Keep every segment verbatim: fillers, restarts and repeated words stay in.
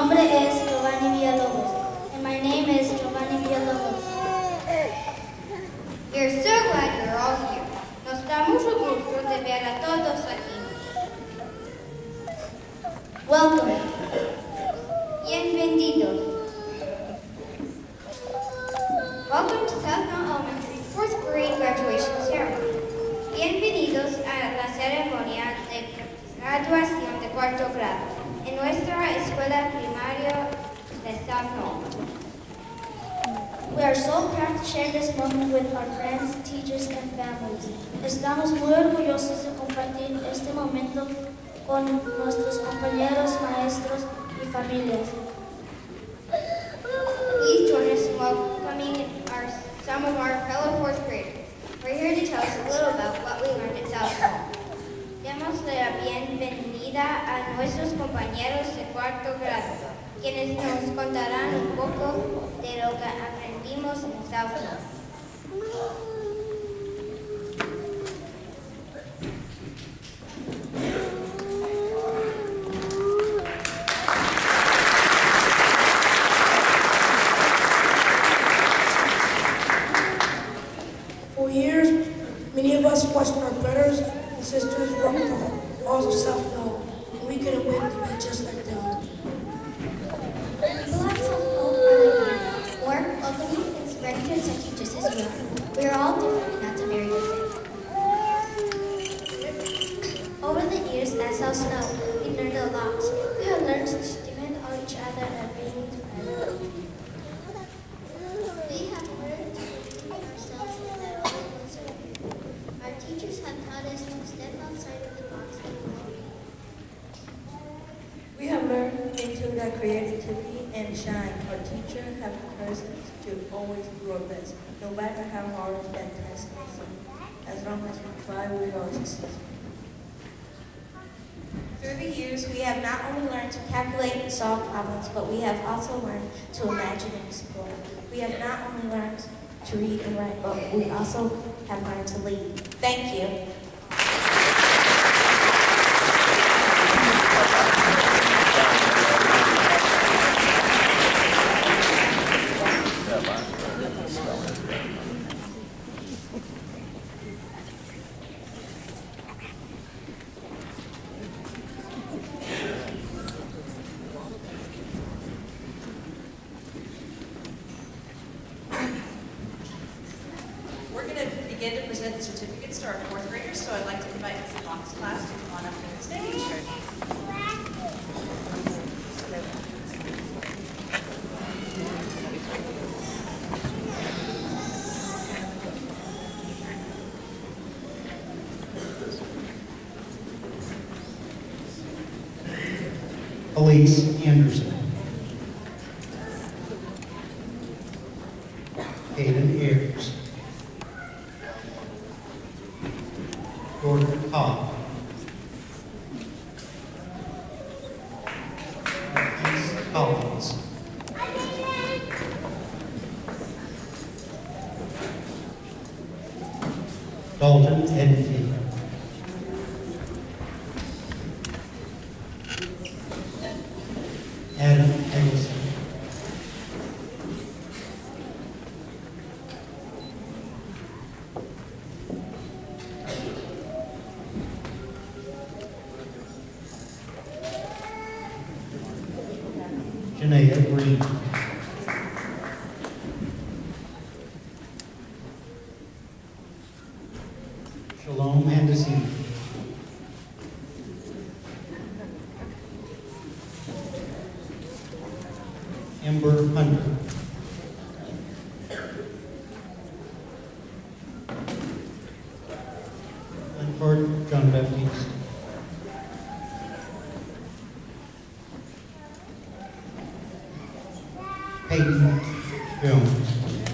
nombre es Giovanni Villalobos, and my name is Giovanni Villalobos. We are so glad you're all here. Nos da mucho gusto de ver a todos aquí. Welcome. Bienvenidos. Welcome to South Knoll Elementary fourth grade graduation ceremony. Bienvenidos a la ceremonia de graduación de cuarto grado en nuestra escuela primaria de South Knoll. We are so proud to share this moment with our friends, teachers, and families. Estamos muy orgullosos de compartir este momento con nuestros compañeros, maestros y familias. Please join us in welcoming our, some of our fellow fourth graders. We're here to tell us a little about what we learned at South Knoll. Demos la bienvenida a nuestros compañeros de cuarto grado, quienes nos contarán un poco de lo que aprendimos en South Knoll. For years, many of us watched our brothers and sisters rock the halls of South Knoll, and we couldn't wait to be just like them. People at South Knoll are like more welcoming and friends and teachers as well. We are all different, and that's a very good thing. Over the years at South Knoll, we learned a lot. We have learned to depend on each other and being together. We have learned to believe in ourselves and that all of us are good. Our teachers have taught us to step outside of the box and grow. We have learned into that creativity and shine. Our teacher have encouraged us to always do our best, no matter how hard that task may seem. As long as we try, we are successful. Through the years, we have not only learned to calculate and solve problems, but we have also learned to imagine and explore. We have not only learned to read and write, but we also have learned to lead. Thank you. We're going to begin to present certificates to our fourth graders, so I'd like to invite Miz Fox class to come on up to the stage. Elise Anderson. Hayden Ayers. Jordan Cobb. Keith Collins. Dalton Enfield. Adam Eggleston. Janaea Green. Shalom Anderson. Ember Hunter. Linford John Baptiste. Peyton Jones.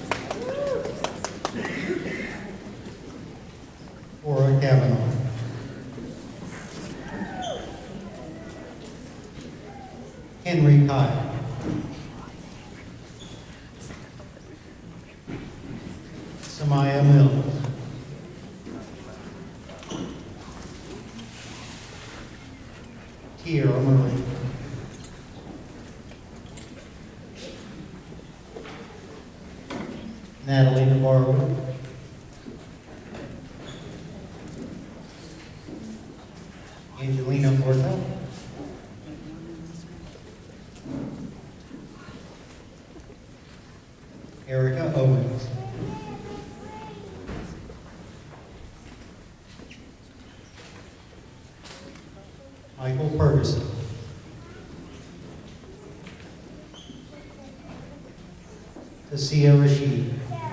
Cora Kavanaugh. Henry Kyle. Samaya Mills. Kiera Murray. Natalie Navarro, Angelina Porta, Erica Owens, Michael Ferguson, Tasia Rashid,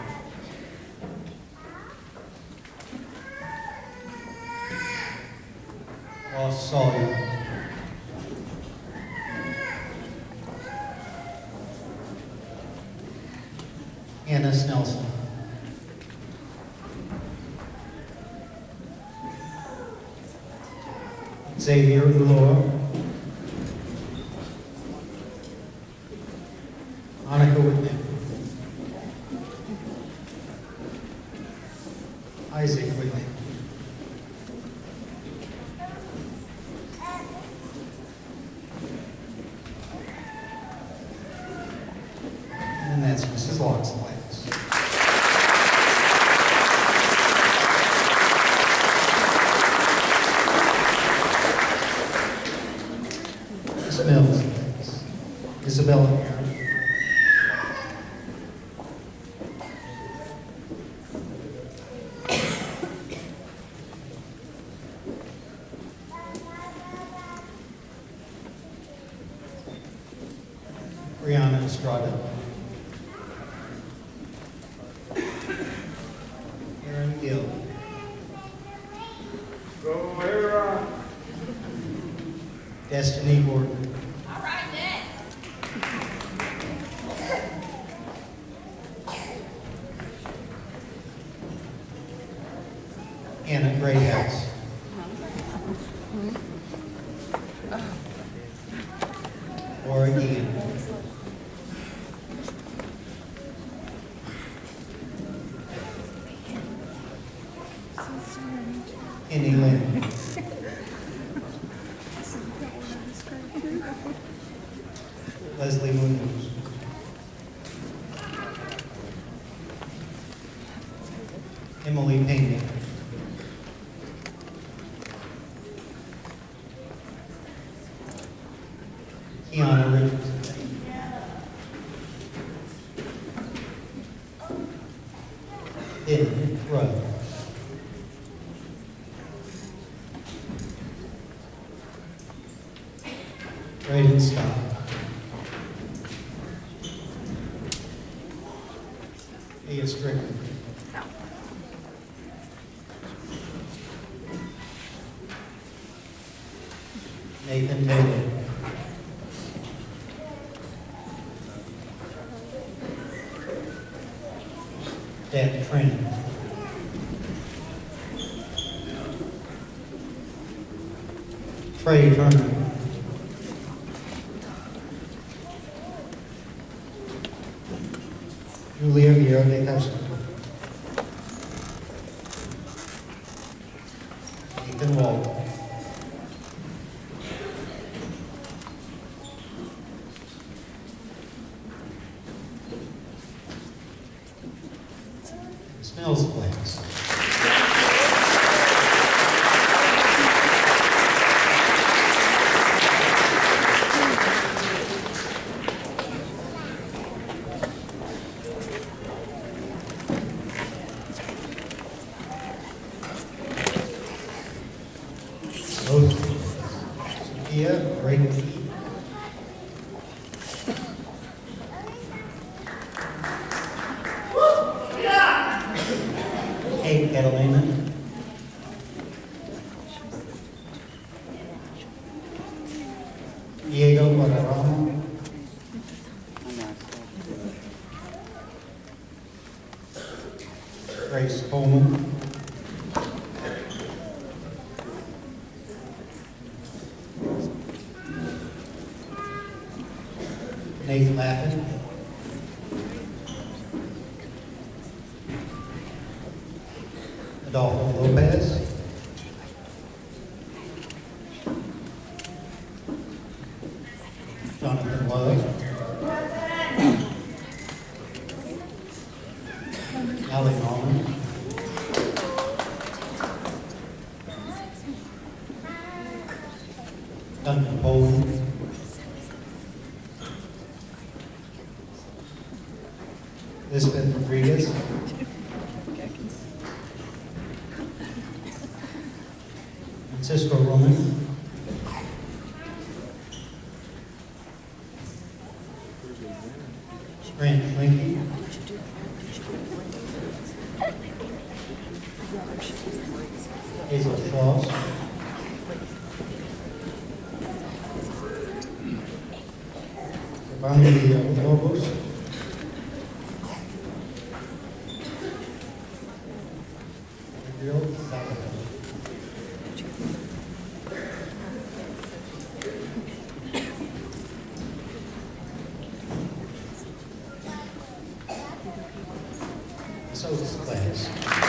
Ross Sawyer, Anna Snelson, Xavier Ulloa, Monica Whitman, Isaac Whitman, and that's Missus Locke's class. Miss Mills, Isabella Aaron, Brianna Estrada, Aaron Gill, Go, Aaron. Destiny Gordon, All right, Ned. Anna Greathouse, Laura Dean, Kenny Lynn, Leslie Munoz, Emily Payne, Kiana Richardson, Ben Rudd, Braden Scott, Leah Strickland, Nathan Taylor, Deb Trent, Trey Turner, Julia Vieira de Castro, Ethan Wall, Smells place. Sophia Brady, Kate Catalina, Diego Guadarrama, Grace Coleman, Nate Laffin, Adolfo Lopez, Jonathan Love, Duncan Poland, Elizabeth Rodriguez, Francisco Roman, Grant Linky, Hazel Schloss, Giovanni Lobos, Gabriel Zavala. So this class.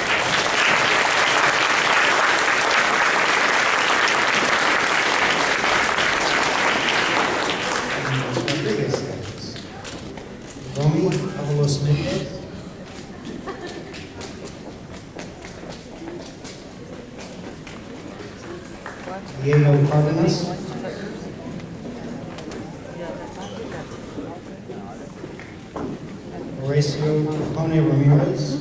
Rodriguez class. Romy Avalos Mendez. Diego Cardenas. Horacio Capone Ramirez.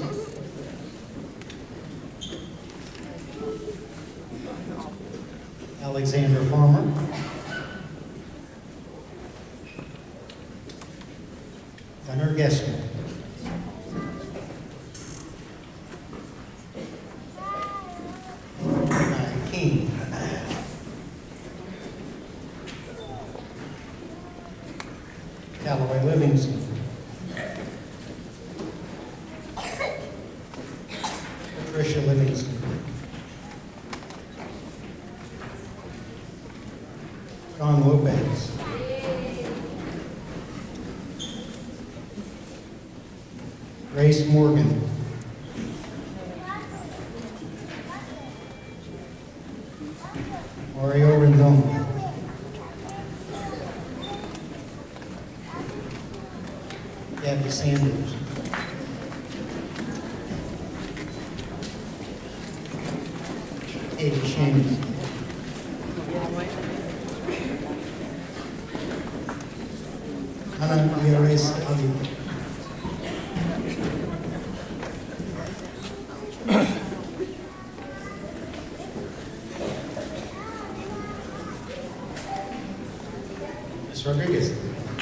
Alexander Farmer. Gunnar Gessner. Ryan King. Callaway Livingston. Patricia Livingston. John Lopez. Grace Morgan. Mario Rendon. Gabby Sanders. Katie Shannon. Ana Nieves Ali. Miz Rodriguez.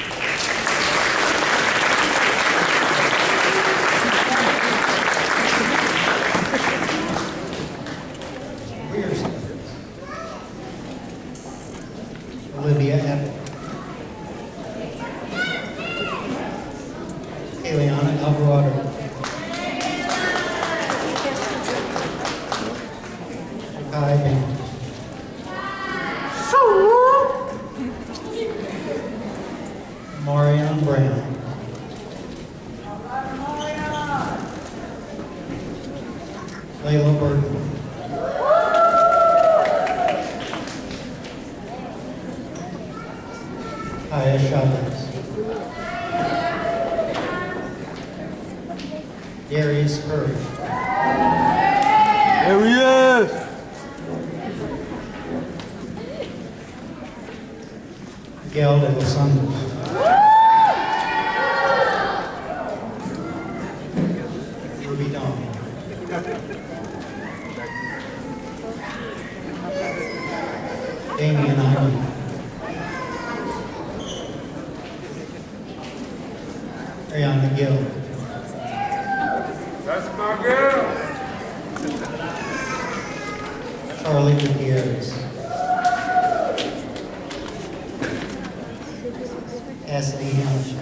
Olivia Apple. Eliana Alvarado. Kai Band. Marion Brown. Layla Burton. Kaya Chavez. Darius Curry. There he is! Miguel de los Santos. Ruby Dawn. Damian Ivan. Ariana Gill. That's my girl! Charlie Gutierrez. Cassidy Hamilton.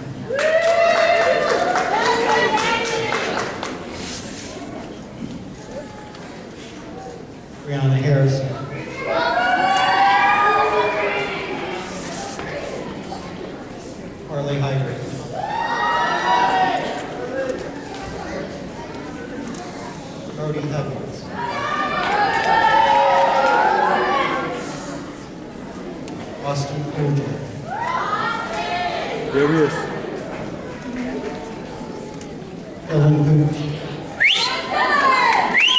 Brianna Harrison. Carly Hyder. Brody Huggins. Austin Coulter. There he is. Ellen Gooch.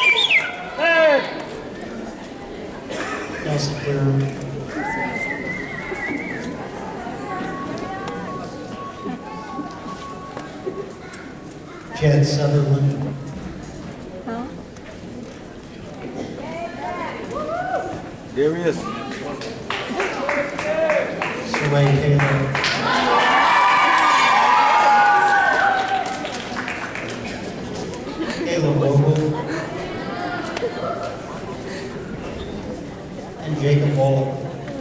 Hey! Kelsey Clear. Jed Sutherland, There he is. Saray Taylor, Kayla Vogel, and Jacob Waller.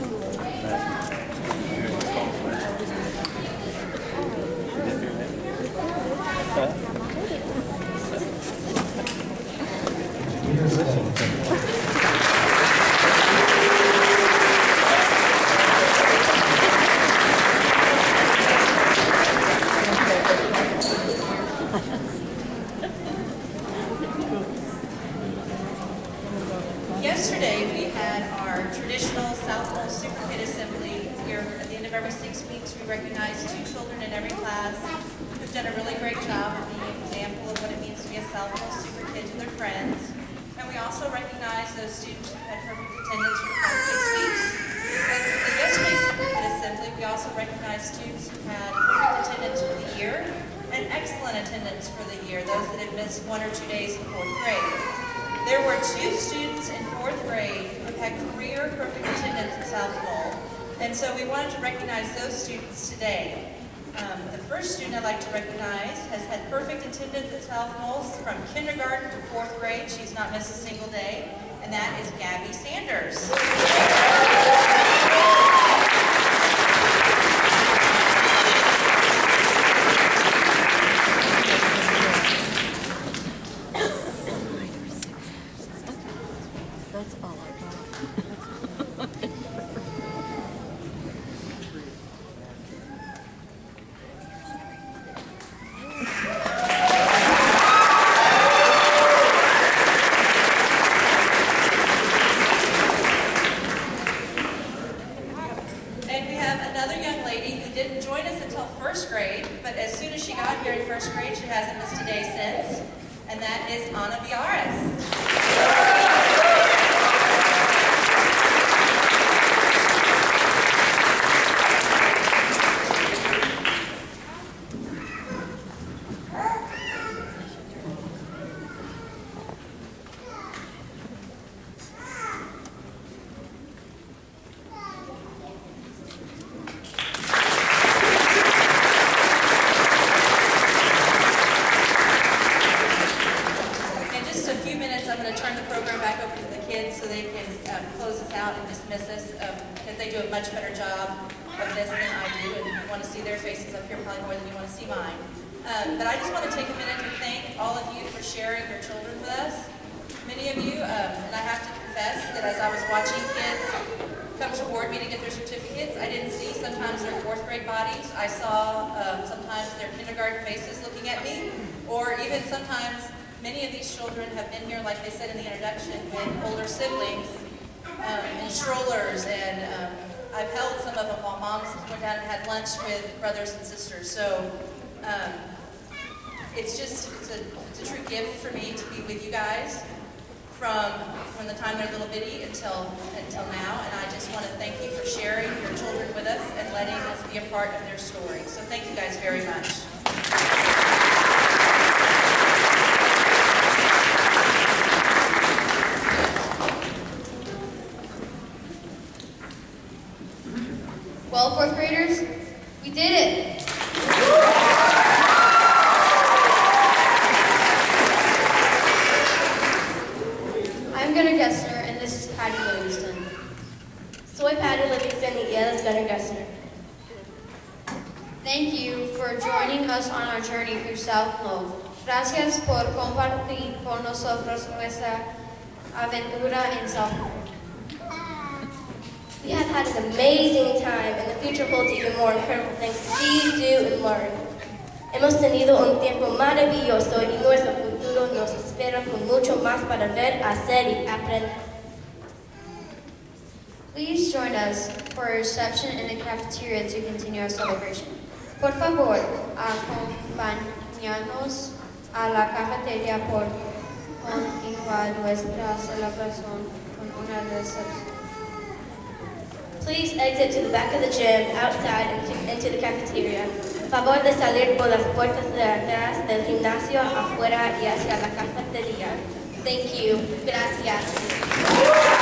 Yesterday, we had our traditional South Knoll Super Kid Assembly. Here at the end of every six weeks, we recognize two children in every class who've done a really great job of being an example of what it means to be a South Knoll Super Kid to their friends. And we also recognize those students who had perfect attendance for the past six weeks. And in yesterday's Super Kid Assembly, we also recognize students who had perfect attendance for the year and excellent attendance for the year, those that had missed one or two days in fourth grade. There were two students in fourth grade who had career perfect attendance at South Knoll, and so we wanted to recognize those students today. Um, the first student I'd like to recognize has had perfect attendance at South Knoll from kindergarten to fourth grade. She's not missed a single day, and that is Gabby Sanders. That's all I got. And we have another young lady who didn't join us until first grade, but as soon as she got here in first grade, she hasn't missed a day since, and that is Ana Viares. In just a few minutes, I'm going to turn the program back over to the kids so they can um, close us out and dismiss us, um, because they do a much better job of this than I do, and you want to see their faces up here probably more than you want to see mine. Um, but I just want to take a minute to thank all of you for sharing your children with us. Many of you, um, and I have to confess that as I was watching kids come to board meeting to get their certificates, I didn't see sometimes their fourth grade bodies. I saw um, sometimes their kindergarten faces looking at me, or even sometimes many of these children have been here, like they said in the introduction, with older siblings um, in strollers, and um, I've held some of them while moms went down and had lunch with brothers and sisters. So um, it's just, it's a, it's a true gift for me to be with you guys from, from the time they're little bitty until, until now, and I just want to thank you for sharing your children with us and letting us be a part of their story. So thank you guys very much. Well, fourth graders, we did it. I'm Gunnar Gessner, and this is Patty Livingston. Soy Patty Livingston y él es Gunnar Gessner. Thank you for joining us on our journey through South Knoll. Gracias por compartir con nosotros nuestra aventura en South Knoll. We have had an amazing time, and the future holds even more incredible things to see, do, and learn. Hemos tenido un tiempo maravilloso y nuestro futuro nos espera con mucho más para ver, hacer y aprender. Please join us for a reception in the cafeteria to continue our celebration. Por favor, acompáñanos a la cafeteria por continuar nuestra celebración con una recepción. Please exit to the back of the gym, outside, and to, into the cafeteria. Favor de salir por las puertas de atrás del gimnasio, afuera y hacia la cafetería. Thank you. Gracias.